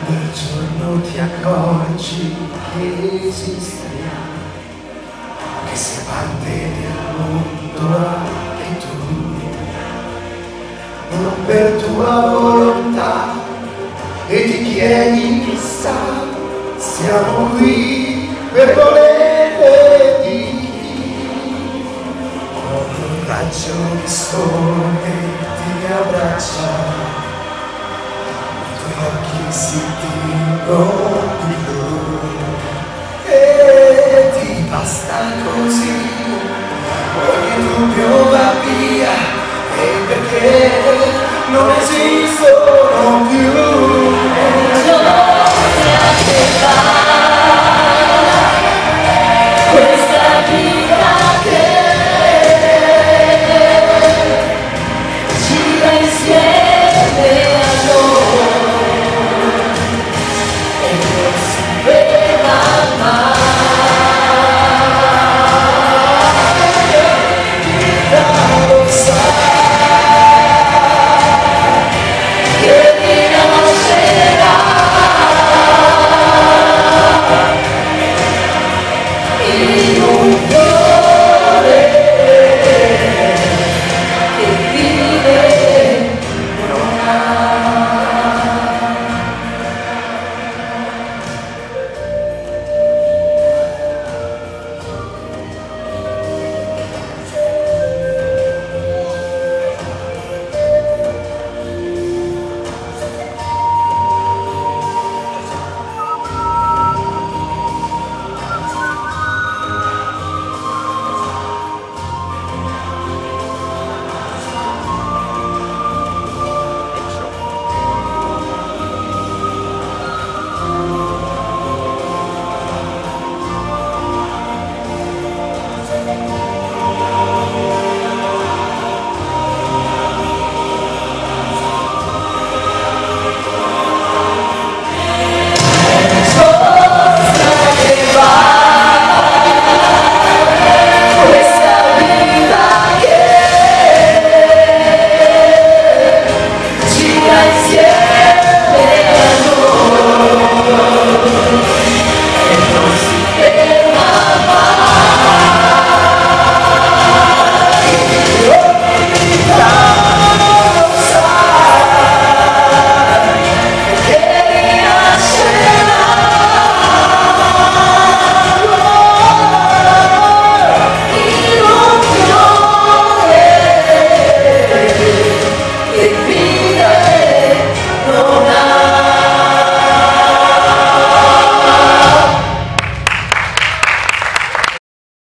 quel giorno ti accorgi che esistiamo, che sei parte del mondo anche tu, non per tua volontà, e ti chiedi chissà, siamo qui per volere di chi, con un raggio di sole che ti abbraccia, occhi si tingono di blu e ti basta così ogni dubbio